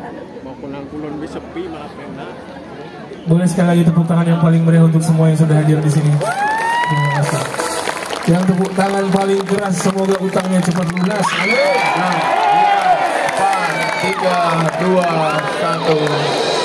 Mau kulon bisa sepi malah pena. Boleh sekali lagi tepuk tangan yang paling meriah untuk semua yang sudah hadir di sini. Terima kasih. Yang tepuk tangan paling keras, semoga utangnya cepat lunas. Amin. 6, 5, 4, 3, 2, 1.